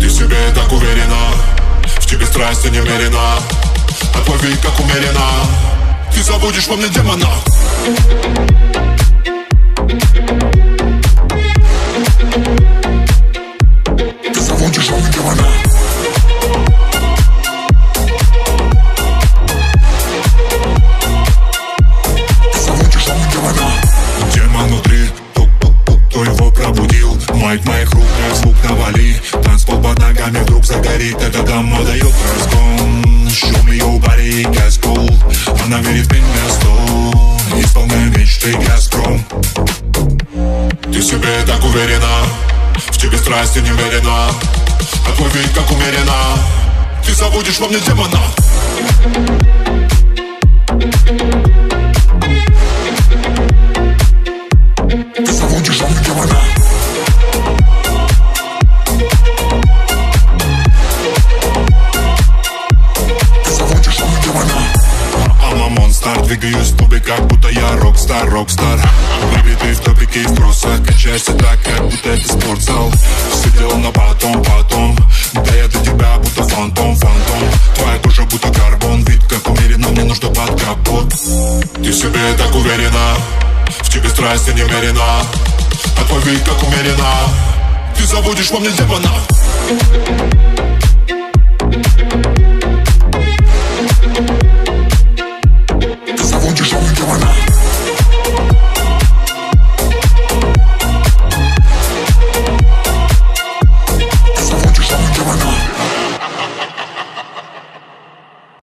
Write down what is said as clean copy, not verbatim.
себе так уверена, в тебе страсти немерена, а твой вид как умеренно. Ты забудешь во мне демона. Ты забудешь во мне демона. Ты забудешь во мне демона. Демон внутри, кто его пробудил? Майк моих рук, как звук навали. Танцпол под ногами вдруг загорит. Эта дама дает разгон. Show me your body, Газпол. Она верит в меня 100. Исполняю мечты, Газпром. Ты себе так уверена, в тебе страсти немерена, а твой вид как умеренно. Ты забудешь во мне демона. Ты забудешь во мне демона. Двигаюсь в тубе, как будто я рокстар. Выбитый в топике и в тросах. Качаешься так, как будто это спортзал. Все дело на потом. Да я для тебя будто фантом. Твоя кожа будто карбон. Вид как умеренно, мне нужно под капот. Ты себе так уверена, в тебе страсти немерена, а твой вид как умеренно. Ты забудешь во мне демона.